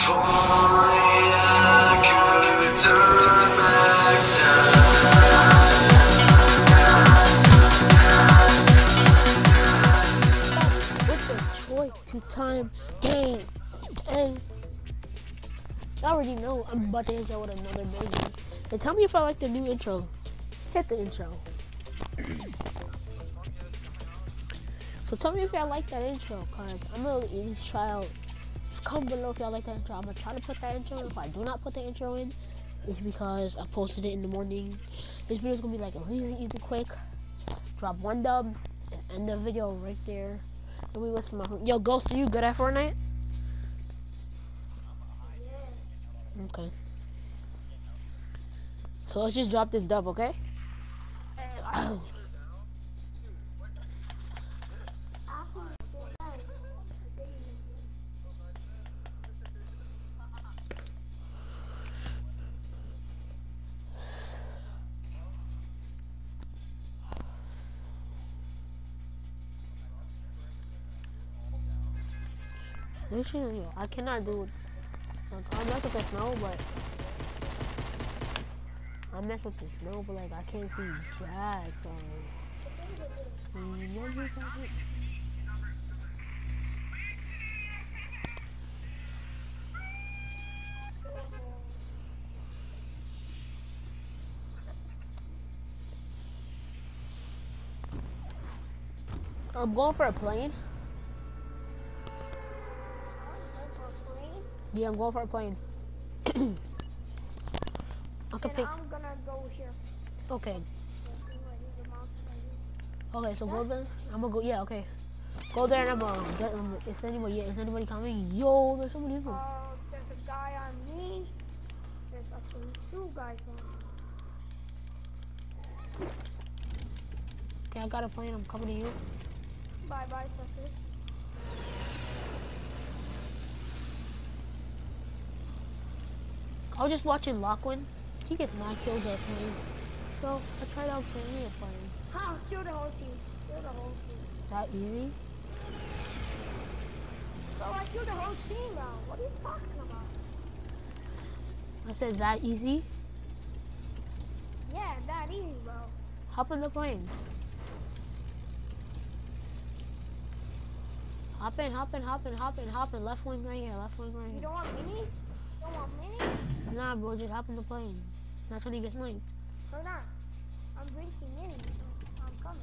Two-time game 10. I already know I'm about to hit y'all with another baby. And tell me if I like the new intro. Hit the intro. So tell me if y'all like that intro, cause I'm gonna at least try out. Just comment below if y'all like that intro. I'm gonna try to put that intro. If I do not put the intro in, it's because I posted it in the morning. This video is gonna be like a really easy, quick. Drop one dub and end the video right there. And we listen to my Yo, Ghost, are you good at Fortnite? Okay. So let's just drop this dub, okay? I cannot do it. Like, I mess with the snow, but like I can't see jack. I'm going for a plane. Yeah, I'm going for a plane. Okay, I'm gonna go here. Okay. Okay, so go there. I'm gonna go. Yeah, okay. Go there and I'm gonna get. Is anybody? Yeah, is anybody coming? Yo, there's somebody here. There's a guy on me. There's actually two guys on me. Okay, I got a plane. I'm coming to you. Bye, suckers. I was just watching Lachlan. He gets mad kills at plane. So I tried out playing a plane. Kill the whole team. Kill the whole team. That easy? Bro, I killed the whole team now. What are you talking about? I said that easy? Yeah, that easy, bro. Hop in the plane. Hop in. Left wing right here, You don't want minis? You don't want minis? Nah, bro, just hop in the plane. That's when he gets sniped. Or not. I'm drinking minis, so I'm coming.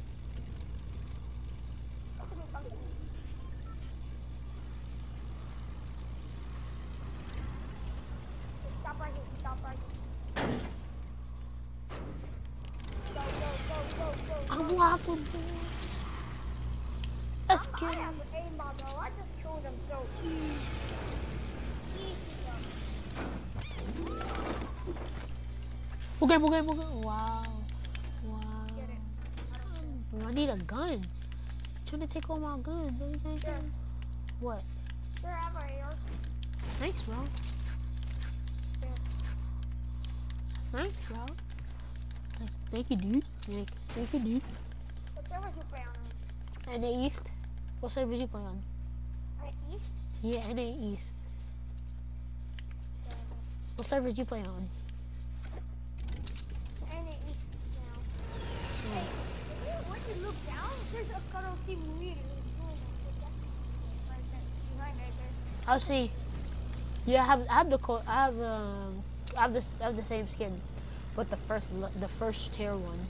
Come to me. Stop right here. Go. I'm Lachlan. Let's get him. I have an aimbot, bro. I just killed him so easy. Okay. Wow. Get it. I need a gun. I'm trying to take all my guns. Sure. What? Sure, I have an AR. Thanks, bro. Sure. Thanks, bro. Thank you, dude. Thank you, dude. What servers you play on? NA East. What server you play on? East? Yeah, NA East. What servers you play on? NA East now. Hey, when you look down, there's a cuddle team leader. Behind right there. I'll see. Yeah, I have the same skin, but the first tier one.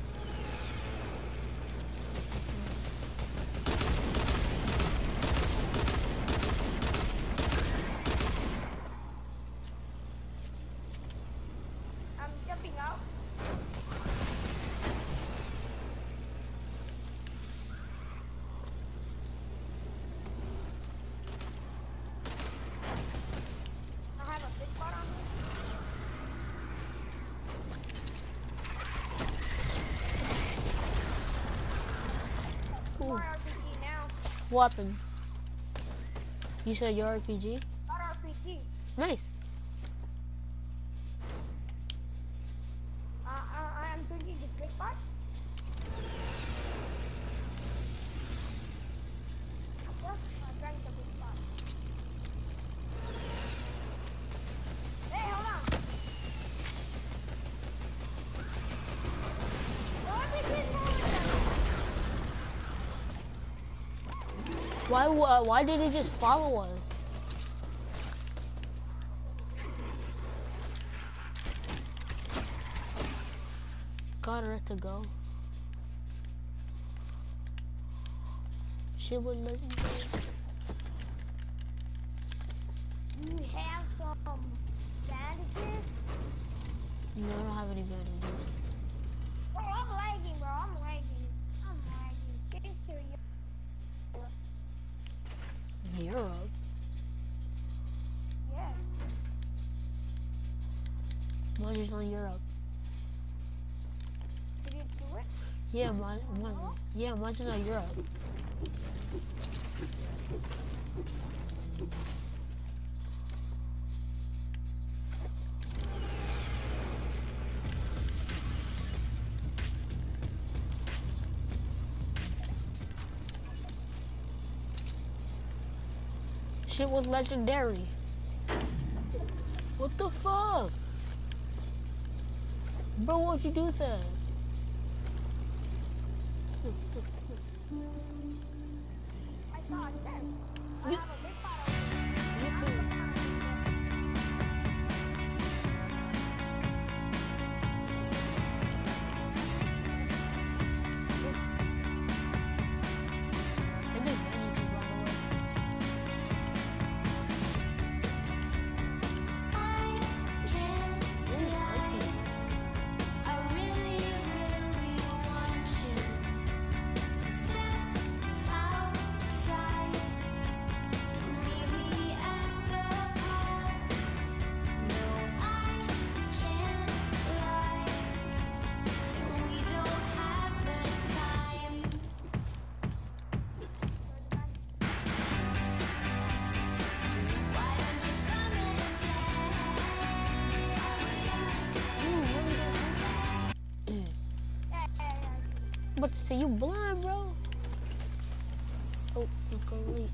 I'm jumping out. I have a big spot on me. More RPG now. What happened? You said your RPG? Got RPG. Nice. I'm thinking this big spot. Yeah, I'm trying the big spot. Why did it just follow us? Got her to go. Shit was legendary. You have some bandages? No, I don't have any bandages. Bro, I'm lagging, bro. I'm lagging. Change to Europe? yes. Mine's just on Europe. Did you do it? Yeah, mine's just on Europe. Shit was legendary. What the fuck? Bro, why'd you do that? I saw it there. I You- have a big bottle. You too. I did bandages, by the way. I'm about to say you blind, bro. Oh, let's go late.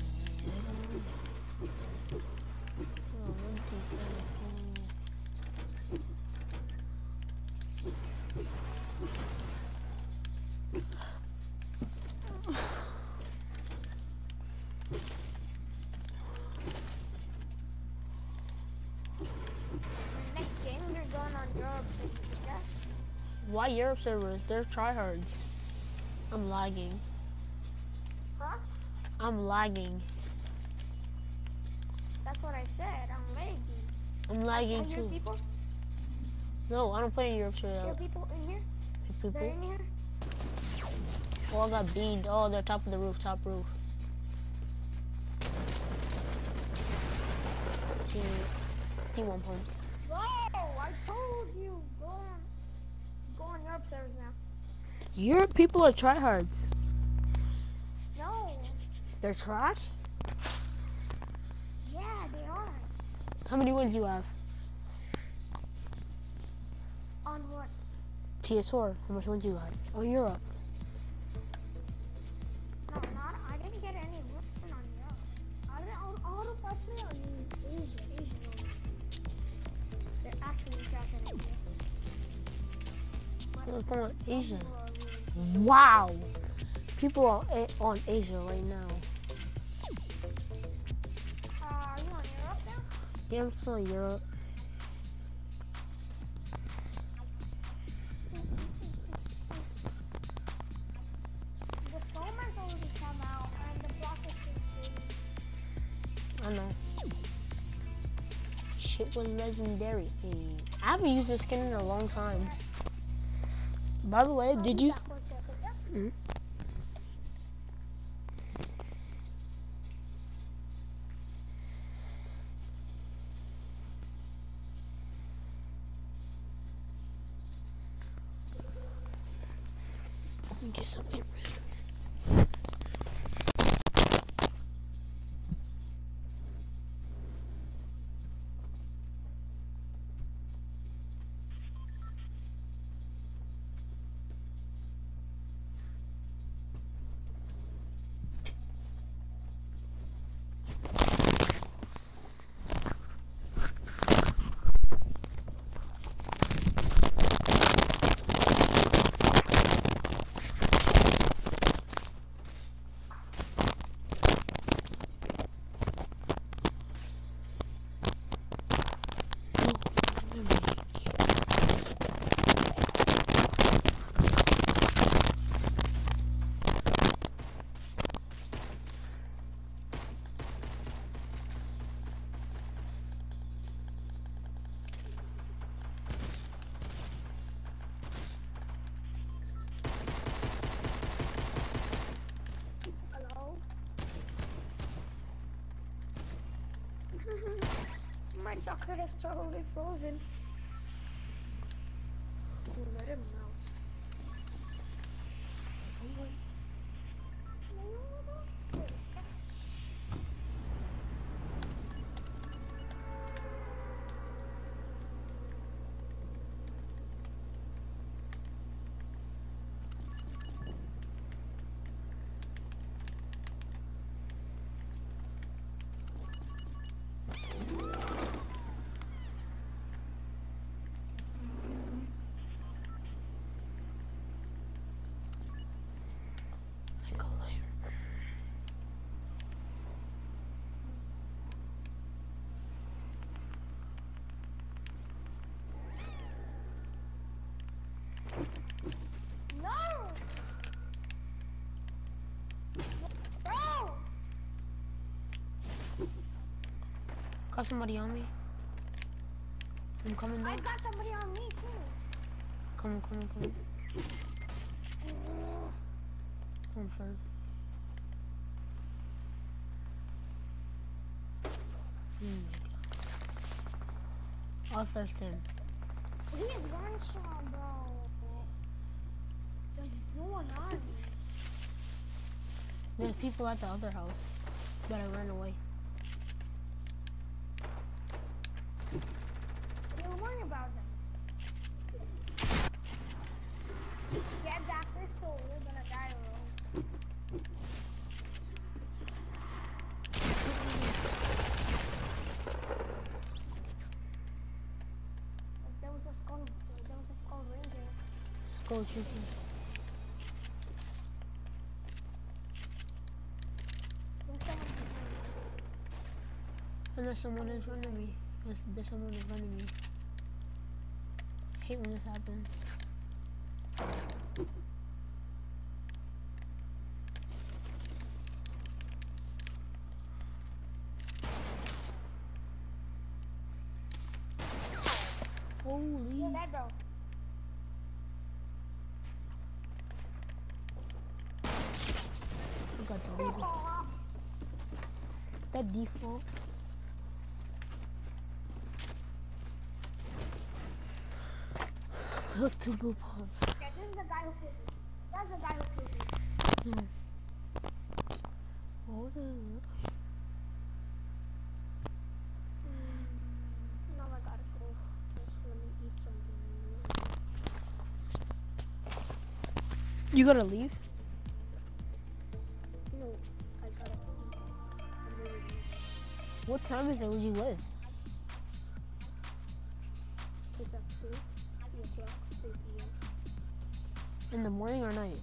Next game, you're going on Europe. Yeah? Why Europe servers? They're tryhards. I'm lagging. Huh? I'm lagging. That's what I said. I'm lagging. I'm I lagging hear too. people? No, I don't play in Europe Hear server. people in here? They're People. in here? Oh, I got beamed. Oh, they're top of the roof, top roof. T1 points. Bro, I told you. Go on Europe servers now. Europe people are tryhards. No. They're trash? Yeah, they are. How many wins you have? On what? PS4. How much wins you got? Oh, Europe. No, not. I didn't get any win on Europe. I didn't. All the five play on Asia. Asia only. They're actually trash at Asia. Oh, come on, Asia. People are really- Wow. People are on Asia right now. Are you on Europe now? Yeah, I'm still in Europe. The Soulman's already come out, and the block is I know. Shit was legendary. Hey, I haven't used this skin in a long time. By the way, did you? Mhm. Let me get something ready. My chocolate is totally frozen. Let him melt. Got somebody on me. I'm coming down. I got somebody on me too. Come on. Come first. I'll thirst him. He is one shot, bro. There's no one on me. There's people at the other house, but I ran away. Don't worry about them. Get back this soul, we're gonna die alone. There was a skull ring there. Skull chicken. And there's someone in front of me. There's someone in front of me. I hate when this happens. Holy. You're dead, bro. I got deleted. That default. Look, two blue pumps. Okay, this is the guy who killed me. That's the guy who killed me. Hold on. Now I gotta go. Just let me eat something. You gotta leave? No, I gotta eat. I'm really hungry. What time is it where you live? It's at 2 o'clock, 3 p.m. In the morning or night?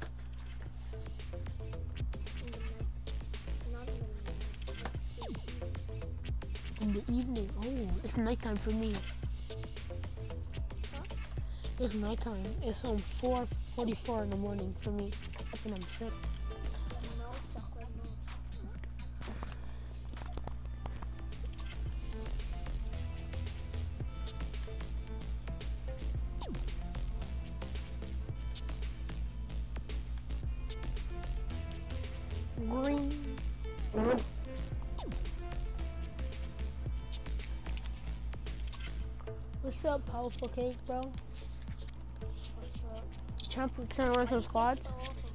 In the night. Not in the night. In the evening. Oh, it's nighttime for me. Huh? It's nighttime. It's 4:44 in the morning for me. And I'm sick. No chocolate, no. Green. What's up, powerful cake, bro? What's up? Trying to run some squads?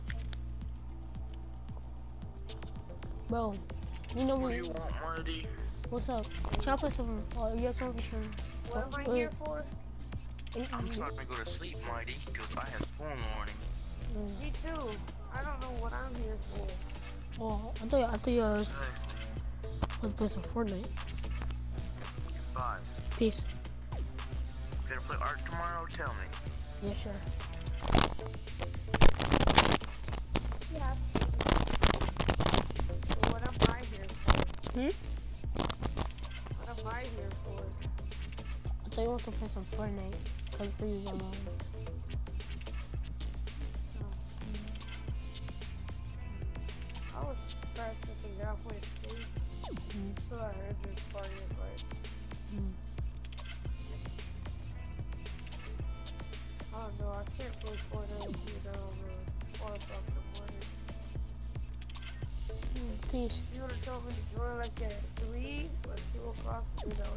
Bro, you know What me. do you want, Marty? What's up? Trying to play some, you have time for some. What am I here for? I'm trying to go to sleep, Marty, because I have school in the morning. Me too. I don't know what I'm here for. Oh, I thought you was gonna play some Fortnite. Bye. Peace. Gonna play art tomorrow? Tell me. Yeah, sure. Yeah. So what am I here for? What am I here for? I thought you wanted to play some Fortnite, because they use online. I was trying to figure out where to sleep. So I heard you party, but I don't know. I can't play Fortnite, 4 o'clock in the morning. Peace. You would have told me to join like at 3 or 2 o'clock, you know,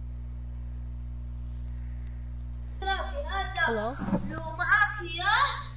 Hello?